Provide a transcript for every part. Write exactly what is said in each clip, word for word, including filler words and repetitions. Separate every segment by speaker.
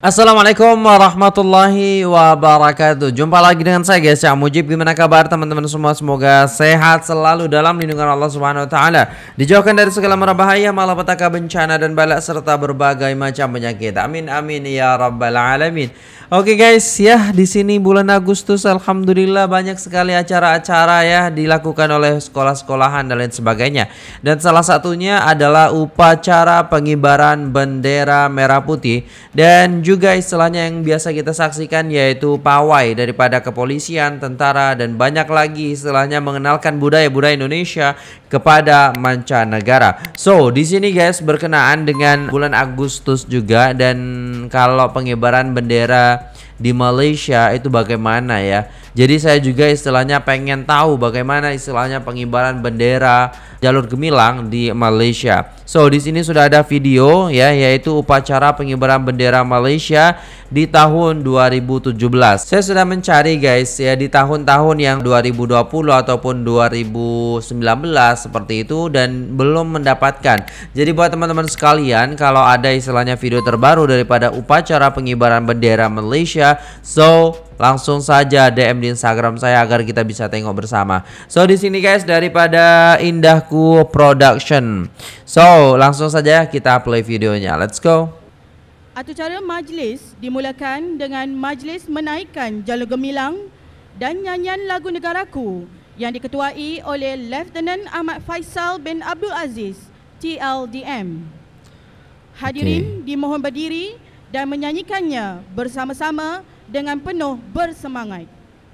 Speaker 1: Assalamualaikum warahmatullahi wabarakatuh. Jumpa lagi dengan saya guys, Cak Mujib. Gimana kabar teman-teman semua? Semoga sehat selalu dalam lindungan Allah Subhanahu wa taala. Dijauhkan dari segala mara bahaya, malapetaka, bencana dan bala serta berbagai macam penyakit. Amin amin ya rabbal alamin. Oke guys, ya di sini bulan Agustus alhamdulillah banyak sekali acara-acara ya dilakukan oleh sekolah-sekolahan dan lain sebagainya. Dan salah satunya adalah upacara pengibaran bendera merah putih dan juga istilahnya yang biasa kita saksikan yaitu pawai daripada kepolisian, tentara dan banyak lagi istilahnya mengenalkan budaya-budaya Indonesia kepada mancanegara. So, di sini guys berkenaan dengan bulan Agustus juga, dan kalau pengibaran bendera di Malaysia itu bagaimana ya. Jadi saya juga istilahnya pengen tahu bagaimana istilahnya pengibaran bendera jalur gemilang di Malaysia. So, di sini sudah ada video ya, yaitu upacara pengibaran bendera Malaysia di tahun dua ribu tujuh belas. Saya sudah mencari guys ya di tahun-tahun yang dua ribu dua puluh ataupun dua ribu sembilan belas seperti itu dan belum mendapatkan. Jadi buat teman-teman sekalian, kalau ada istilahnya video terbaru daripada upacara pengibaran bendera Malaysia, so langsung saja D M di Instagram saya agar kita bisa tengok bersama. So di sini guys daripada Indahku Production. So langsung saja kita play videonya. Let's go.
Speaker 2: Acara majlis dimulakan dengan majlis menaikkan jalur gemilang dan nyanyian lagu negaraku yang diketuai oleh Lieutenant Ahmad Faisal bin Abdul Aziz T L D M. Hadirin okay. dimohon berdiri dan menyanyikannya bersama-sama dengan penuh bersemangat.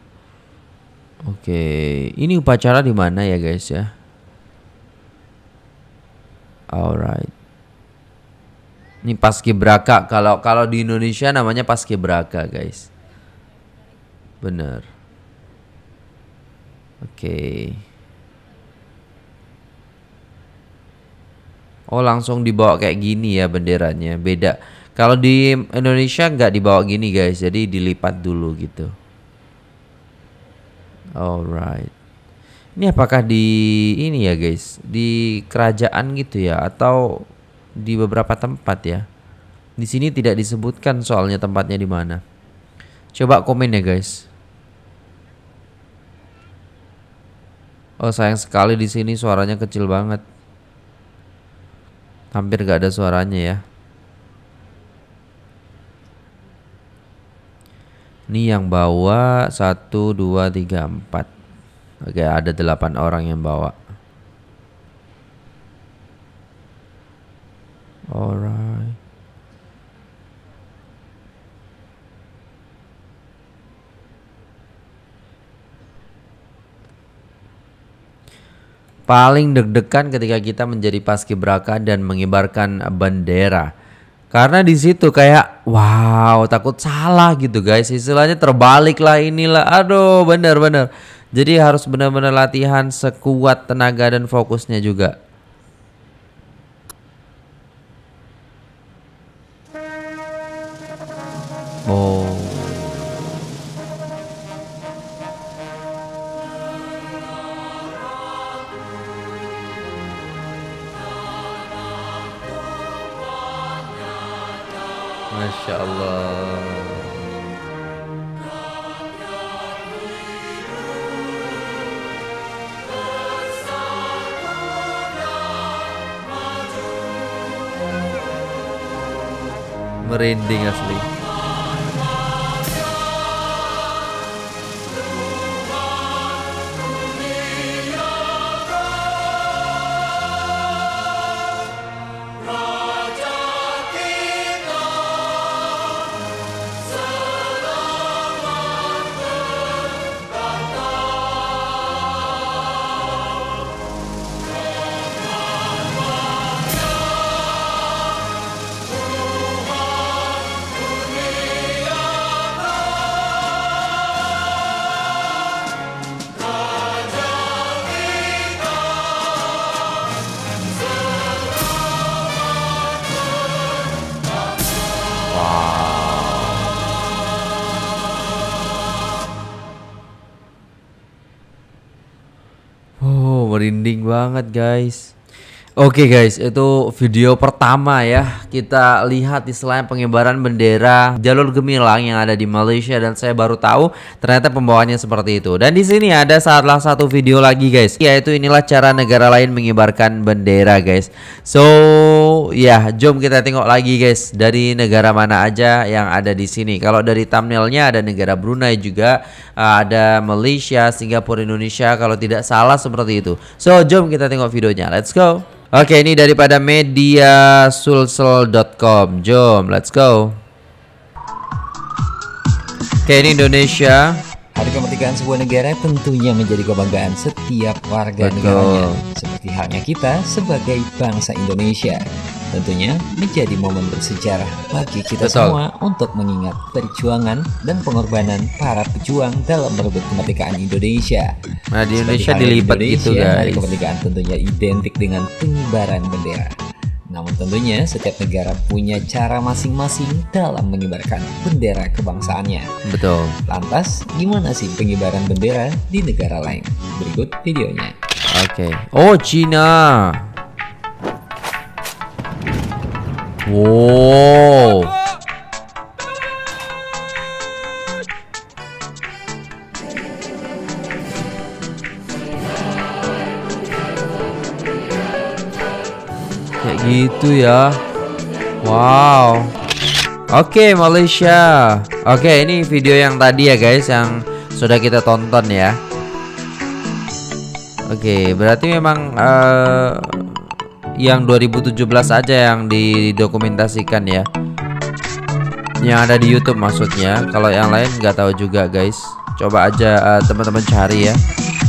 Speaker 1: Oke, ini upacara di mana ya guys ya? Alright. Ini paskibraka, kalau kalau di Indonesia namanya paskibraka guys. Bener. Oke. Oh langsung dibawa kayak gini ya benderanya, beda. Kalau di Indonesia nggak dibawa gini guys, jadi dilipat dulu gitu. Alright. Ini apakah di ini ya guys, di kerajaan gitu ya, atau di beberapa tempat ya? Di sini tidak disebutkan soalnya tempatnya di mana. Coba komen ya guys. Oh sayang sekali di sini suaranya kecil banget, hampir gak ada suaranya ya. Ini yang bawa satu, dua, tiga, empat. Oke, ada delapan orang yang bawa. Alright. Paling deg-degan ketika kita menjadi paskibraka dan mengibarkan bendera. Karena di situ kayak wow, takut salah gitu guys. Istilahnya terbalik lah inilah. Aduh, bener-bener. Jadi harus benar-benar latihan sekuat tenaga dan fokusnya juga. Oh. Masya Allah. Merinding asli. Oh, merinding banget guys. Oke guys, itu video pertama ya. Kita lihat istilahnya pengibaran bendera jalur gemilang yang ada di Malaysia, dan saya baru tahu ternyata pembawaannya seperti itu. Dan di sini ada salah satu video lagi guys, yaitu inilah cara negara lain mengibarkan bendera guys. So ya, jom kita tengok lagi guys, dari negara mana aja yang ada di sini. Kalau dari thumbnailnya ada negara Brunei juga, ada Malaysia, Singapura, Indonesia kalau tidak salah seperti itu. So jom kita tengok videonya, let's go. Oke, ini daripada media sulsel dot com. Jom, let's go. Oke, ini Indonesia.
Speaker 3: Hari kemerdekaan sebuah negara tentunya menjadi kebanggaan setiap warga
Speaker 1: Betul.
Speaker 3: negaranya. Seperti halnya kita sebagai bangsa Indonesia. Tentunya menjadi momen bersejarah bagi kita
Speaker 1: Betul.
Speaker 3: semua untuk mengingat perjuangan dan pengorbanan para pejuang dalam merebut kemerdekaan Indonesia.
Speaker 1: Nah, di
Speaker 3: Seperti
Speaker 1: Indonesia
Speaker 3: halnya
Speaker 1: dilipat
Speaker 3: Indonesia,
Speaker 1: gitu
Speaker 3: Hari
Speaker 1: guys.
Speaker 3: kemerdekaan tentunya identik dengan pengibaran bendera. Namun tentunya setiap negara punya cara masing-masing dalam mengibarkan bendera kebangsaannya.
Speaker 1: Betul.
Speaker 3: Lantas, gimana sih pengibaran bendera di negara lain? Berikut videonya.
Speaker 1: Oke. Oh, Cina. Wow. Kayak gitu ya. Wow. Oke, Malaysia. Oke, ini video yang tadi ya guys, yang sudah kita tonton ya. Oke, berarti memang eh, yang dua ribu tujuh belas aja yang didokumentasikan ya, yang ada di YouTube maksudnya. Kalau yang lain nggak tahu juga guys. Coba aja uh, teman-teman cari ya.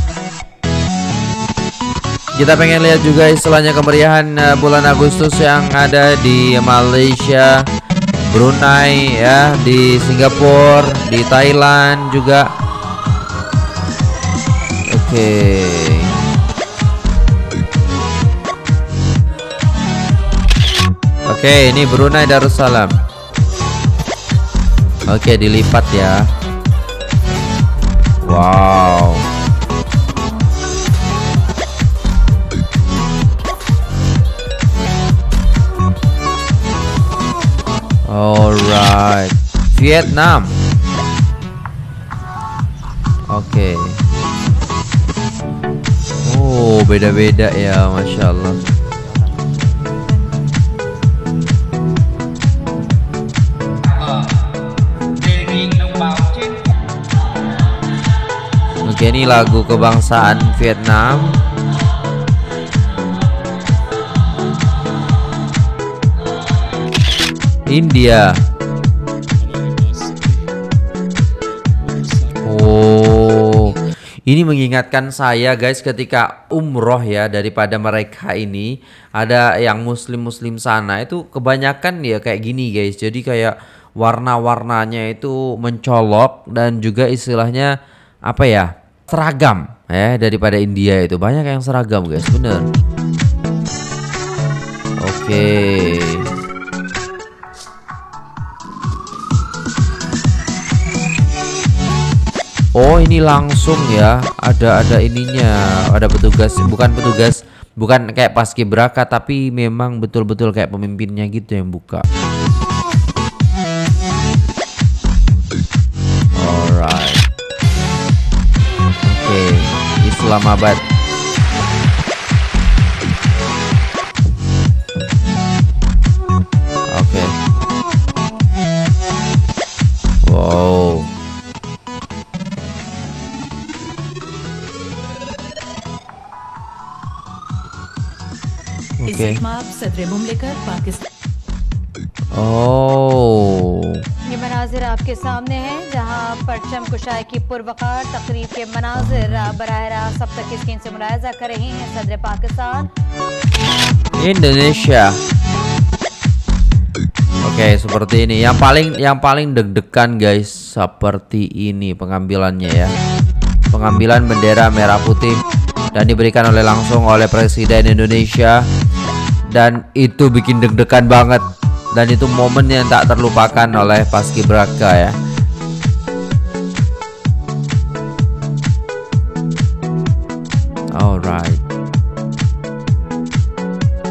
Speaker 1: Kita pengen lihat juga istilahnya kemeriahan uh, bulan Agustus yang ada di Malaysia, Brunei ya, di Singapura, di Thailand juga. Oke. Oke, ini Brunei Darussalam. Oke, dilipat ya. Wow. Alright. Vietnam. Oke. Oh, beda-beda ya, Masya Allah. Oke, ini lagu kebangsaan Vietnam. India. Oh, ini mengingatkan saya guys ketika umroh ya, daripada mereka ini ada yang muslim-muslim sana itu kebanyakan ya kayak gini guys. Jadi kayak warna-warnanya itu mencolok dan juga istilahnya apa ya, seragam ya, daripada India itu banyak yang seragam guys, bener. Oke. Oh, ini langsung ya, ada ada ininya, ada petugas, bukan petugas, bukan kayak paskibraka, tapi memang betul-betul kayak pemimpinnya gitu yang buka. Alright. Oke, Islamabad. Oke. Wow. Oke. Oh.
Speaker 4: ये मनाजिर आपके सामने हैं जहां परचम कुशाई की पुरवकार तकरीब के मनाजिर बराह रास्त अब तक स्क्रीन से मुलायजा कर रहे हैं सदर Pakistan
Speaker 1: Indonesia. Oke, seperti ini. Yang paling yang paling deg-degan guys, seperti ini pengambilannya ya. Pengambilan bendera merah putih dan diberikan oleh langsung oleh Presiden Indonesia, dan itu bikin deg-degan banget, dan itu momen yang tak terlupakan oleh paskibraka ya. Alright.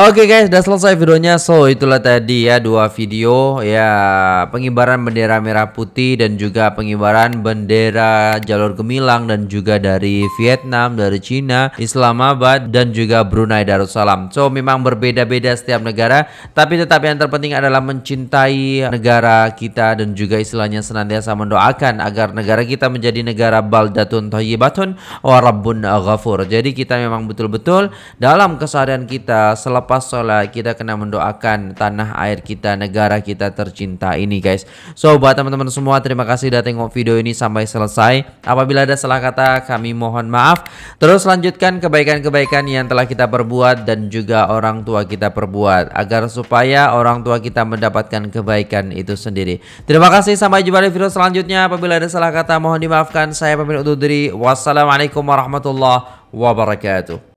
Speaker 1: Oke guys, udah selesai videonya. So itulah tadi ya dua video ya, pengibaran bendera merah putih dan juga pengibaran bendera jalur gemilang, dan juga dari Vietnam, dari Cina, Islamabad, dan juga Brunei Darussalam. So memang berbeda-beda setiap negara, tapi tetap yang terpenting adalah mencintai negara kita dan juga istilahnya senantiasa mendoakan agar negara kita menjadi negara baldatun thayyibatun wa rabbun ghafur. Jadi kita memang betul-betul dalam keseharian kita selepas sholat kita kena mendoakan tanah air kita, negara kita tercinta ini guys. So buat teman-teman semua, terima kasih sudah tengok video ini sampai selesai. Apabila ada salah kata kami mohon maaf. Terus lanjutkan kebaikan-kebaikan yang telah kita perbuat dan juga orang tua kita perbuat, agar supaya orang tua kita mendapatkan kebaikan itu sendiri. Terima kasih, sampai jumpa di video selanjutnya. Apabila ada salah kata mohon dimaafkan. Saya pamit undur diri. Wassalamualaikum warahmatullahi wabarakatuh.